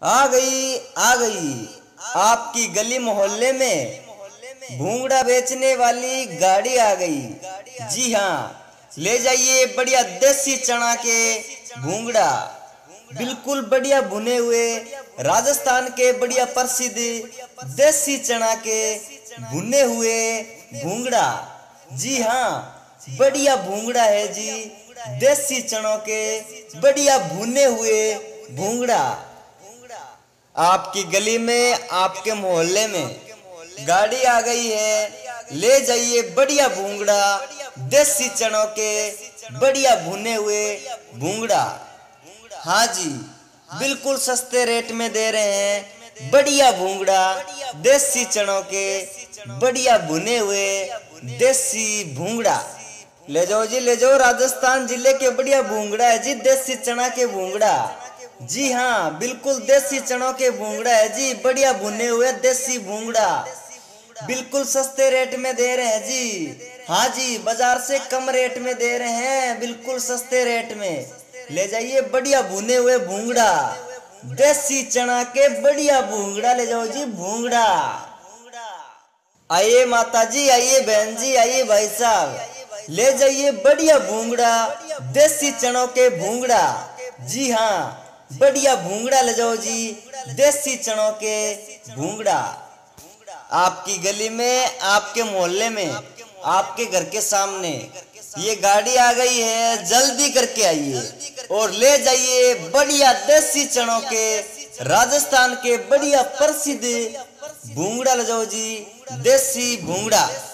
आ गई आपकी गली मोहल्ले में भूंगड़ा बेचने वाली गाड़ी आ गई। जी हाँ, ले जाइए बढ़िया देसी चना के भूंगड़ा, बिल्कुल बढ़िया भुने हुए राजस्थान के बढ़िया प्रसिद्ध देसी चना के भुने हुए भूंगड़ा। जी हाँ, बढ़िया भूंगड़ा है जी, देसी चनों के बढ़िया भुने हुए भूंगड़ा। आपकी गली में, आपके मोहल्ले में गाड़ी आ गई है, ले जाइए बढ़िया भूंगड़ा, देसी चनों के बढ़िया भुने हुए भूंगड़ा। हाँ जी, बिल्कुल सस्ते रेट में दे रहे हैं बढ़िया भूंगड़ा, देसी चनों के बढ़िया भुने हुए देसी भूंगड़ा। ले जाओ जी, ले जाओ, राजस्थान जिले के बढ़िया भूंगड़ा है जी, देसी चना के भूंगड़ा। जी हाँ, बिल्कुल देसी चनों के भूंगड़ा है जी, बढ़िया भुने हुए देसी भूंगड़ा, बिल्कुल सस्ते रेट में दे रहे हैं जी। हाँ जी, बाजार से कम रेट में दे रहे हैं, बिल्कुल सस्ते रेट में। ले जाइए बढ़िया भुने हुए भूंगड़ा, देसी चना के बढ़िया भूंगड़ा, ले जाओ जी भूंगड़ा। आइए माता जी, आइए बहन जी, आइए भाई साहब, ले जाइए बढ़िया भूंगड़ा, देसी चनों के भूंगड़ा। जी हाँ, बढ़िया भूंगड़ा ले जाओ जी, देसी चनों के भूंगड़ा। आपकी गली में, आपके मोहल्ले में, आपके घर के सामने ये गाड़ी आ गई है, जल्दी करके आइए और ले जाइए बढ़िया देसी चनों के राजस्थान के बढ़िया प्रसिद्ध भूंगड़ा ले जाओ जी, देसी भूंगड़ा।